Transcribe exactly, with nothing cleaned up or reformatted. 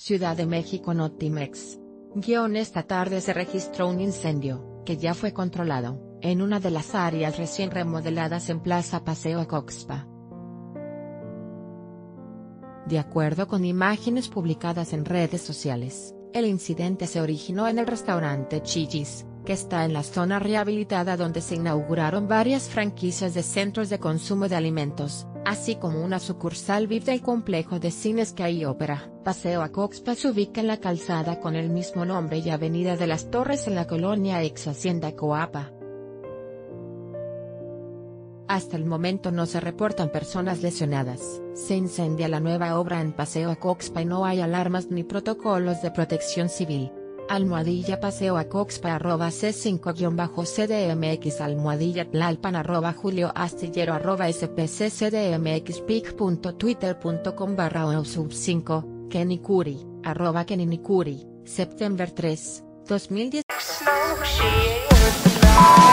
Ciudad de México Notimex. Guión Esta tarde se registró un incendio, que ya fue controlado, en una de las áreas recién remodeladas en Plaza Paseo Coxpa. De acuerdo con imágenes publicadas en redes sociales, el incidente se originó en el restaurante Chillis, que está en la zona rehabilitada donde se inauguraron varias franquicias de centros de consumo de alimentos, así como una sucursal V I P del complejo de cines Sky Opera. Paseo Coxpa se ubica en la calzada con el mismo nombre y Avenida de las Torres en la colonia ex Hacienda Coapa. Hasta el momento no se reportan personas lesionadas. Se incendia la nueva obra en Paseo Coxpa y no hay alarmas ni protocolos de protección civil. Almohadilla Paseo Coxpa arroba C cinco guión bajo C D M X almohadilla Tlalpan arroba Julio Astillero arroba S P C C D M X pic punto twitter punto com barra o sub cinco, Kenny Curi, arroba Kenny Curi, September tres, dos mil diez.